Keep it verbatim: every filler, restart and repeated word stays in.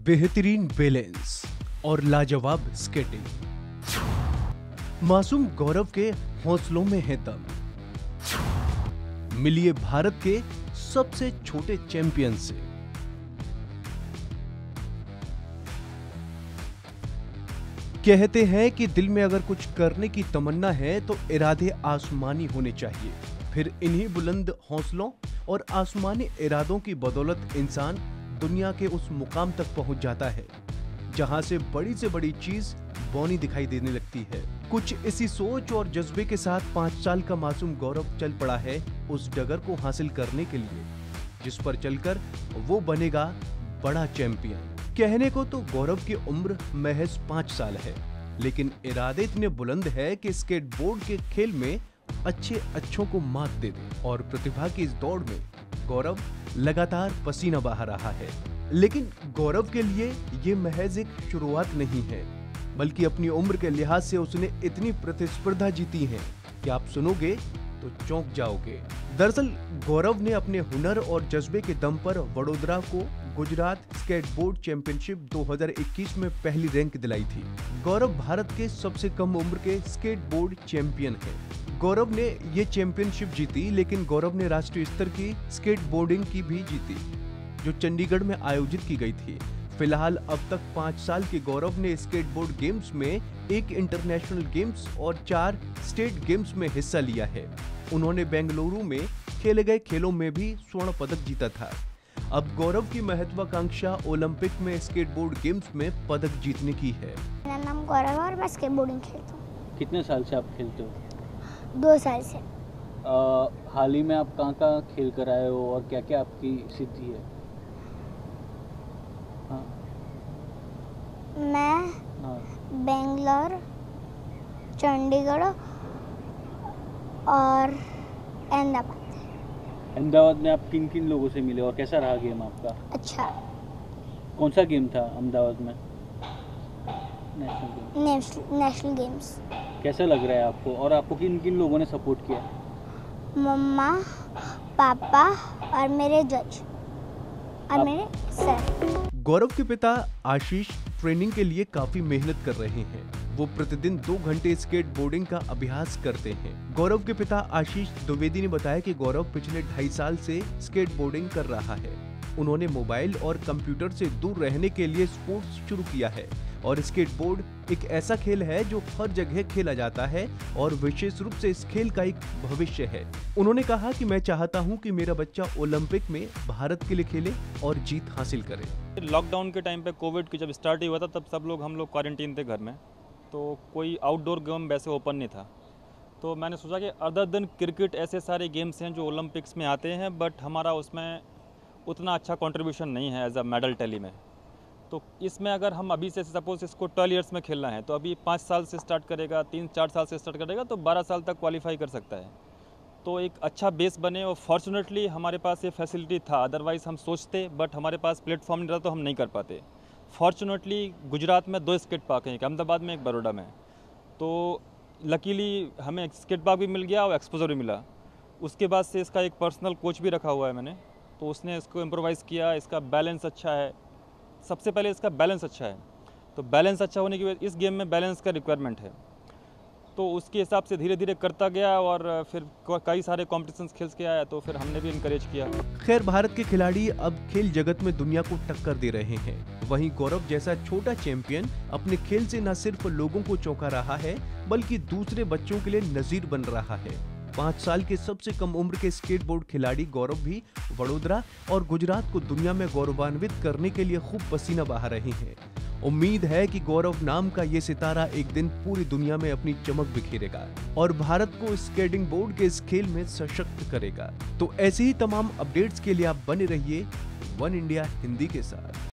बेहतरीन बैलेंस और लाजवाब स्केटिंग। मासूम गौरव के हौसलों में है दम। मिलिए भारत के सबसे छोटे चैंपियन से। कहते हैं कि दिल में अगर कुछ करने की तमन्ना है तो इरादे आसमानी होने चाहिए। फिर इन्हीं बुलंद हौसलों और आसमानी इरादों की बदौलत इंसान दुनिया के उस मुकाम तक पहुंच जाता है जहां से बड़ी से बड़ी चीज बौनी दिखाई देने लगती है। कुछ इसी सोच और जज्बे के साथ पांच साल का मासूम गौरव चल पड़ा है उस डगर को हासिल करने के लिए जिस पर चलकर वो बनेगा बड़ा चैंपियन। कहने को तो गौरव की उम्र महज पांच साल है, लेकिन इरादे इतने बुलंद है कि स्केटबोर्ड के खेल में अच्छे अच्छों को मात दे दे। और प्रतिभा की इस दौड़ में गौरव लगातार पसीना बहा रहा है। लेकिन गौरव के लिए ये महज एक शुरुआत नहीं है, बल्कि अपनी उम्र के लिहाज से उसने इतनी प्रतिस्पर्धा जीती है कि आप सुनोगे तो चौंक जाओगे। दरअसल गौरव ने अपने हुनर और जज्बे के दम पर वडोदरा को गुजरात स्केटबोर्ड चैंपियनशिप दो हज़ार इक्कीस में पहली रैंक दिलाई थी। गौरव भारत के सबसे कम उम्र के स्केटबोर्ड चैंपियन है। गौरव ने ये चैंपियनशिप जीती, लेकिन गौरव ने राष्ट्रीय स्तर की स्केटबोर्डिंग की भी जीती जो चंडीगढ़ में आयोजित की गई थी। फिलहाल अब तक पाँच साल के गौरव ने स्केटबोर्ड गेम्स में एक इंटरनेशनल गेम्स और चार स्टेट गेम्स में हिस्सा लिया है। उन्होंने बेंगलुरु में खेले गए खेलों में भी स्वर्ण पदक जीता था। अब गौरव की महत्वाकांक्षा ओलंपिक में स्केटबोर्ड गेम्स में पदक जीतने की है। मेरा नाम गौरव है और मैं स्केटबोर्डिंग खेलता हूँ। कितने साल से आप खेलते हो? दो साल से। आ, हाल ही में आप कहाँ कहाँ खेल कर आए हो और क्या क्या आपकी सिद्धि है? हाँ। मैं हाँ। बेंगलोर, चंडीगढ़ और अहमदाबाद। अहमदाबाद में आप किन किन लोगों से मिले और कैसा रहा गेम आपका? अच्छा। कौन सा गेम था अहमदाबाद में? National game. National national games. कैसा लग रहा है आपको और आपको किन किन लोगों ने सपोर्ट किया? मम्मा, पापा और मेरे जज और आप... मेरे सर। गौरव के पिता आशीष ट्रेनिंग के लिए काफी मेहनत कर रहे हैं। वो प्रतिदिन दो घंटे स्केटबोर्डिंग का अभ्यास करते हैं। गौरव के पिता आशीष द्विवेदी ने बताया कि गौरव पिछले ढाई साल से स्केटबोर्डिंग कर रहा है। उन्होंने मोबाइल और कंप्यूटर से दूर रहने के लिए स्पोर्ट्स शुरू किया है और स्केटबोर्ड एक ऐसा खेल है जो हर जगह खेला जाता है और विशेष रूप से इस खेल का एक भविष्य है। उन्होंने कहा कि मैं चाहता हूं कि मेरा बच्चा ओलंपिक में भारत के लिए खेले और जीत हासिल करे। लॉकडाउन के टाइम पे कोविड की जब स्टार्ट हुआ था तब सब लोग हम लोग क्वारंटीन थे घर में, तो कोई आउटडोर गेम वैसे ओपन नहीं था। तो मैंने सोचा कि अदर देन क्रिकेट ऐसे सारे गेम्स हैं जो ओलंपिक्स में आते हैं, बट हमारा उसमें उतना अच्छा कंट्रीब्यूशन नहीं है एज अ मेडल टैली में। तो इसमें अगर हम अभी से सपोज इसको ट्वेल्व इयर्स में खेलना है तो अभी पाँच साल से स्टार्ट करेगा, तीन चार साल से स्टार्ट करेगा तो बारह साल तक क्वालिफाई कर सकता है। तो एक अच्छा बेस बने और फॉर्चुनेटली हमारे पास ये फैसिलिटी था, अदरवाइज़ हम सोचते बट हमारे पास प्लेटफॉर्म नहीं रहा तो हम नहीं कर पाते। फॉर्चुनेटली गुजरात में दो स्केट पार्क हैं, एक अहमदाबाद में एक बड़ौदा में। तो लकीली हमें स्केट पार्क भी मिल गया और एक्सपोजर भी मिला। उसके बाद से इसका एक पर्सनल कोच भी रखा हुआ है मैंने, तो उसने इसको इम्प्रोवाइज़ किया। इसका बैलेंस अच्छा है, सबसे पहले इसका बैलेंस अच्छा है। तो बैलेंस अच्छा होने की वजह इस गेम में बैलेंस का रिक्वायरमेंट है, तो उसके हिसाब से धीरे धीरे करता गया और फिर कई सारे कॉम्पिटिशन्स खेल के आया तो फिर हमने भी इनकरेज किया। खैर, भारत के खिलाड़ी अब खेल जगत में दुनिया को टक्कर दे रहे हैं। वहीं गौरव जैसा छोटा चैंपियन अपने खेल से न सिर्फ लोगों को चौंका रहा है बल्कि दूसरे बच्चों के लिए नजीर बन रहा है। पाँच साल के सबसे कम उम्र के स्केटबोर्ड खिलाड़ी गौरव भी वडोदरा और गुजरात को दुनिया में गौरवान्वित करने के लिए खूब पसीना बहा रहे हैं। उम्मीद है कि गौरव नाम का ये सितारा एक दिन पूरी दुनिया में अपनी चमक बिखेरेगा और भारत को स्केटिंग बोर्ड के इस खेल में सशक्त करेगा। तो ऐसे ही तमाम अपडेट्स के लिए आप बने रहिए वन इंडिया हिंदी के साथ।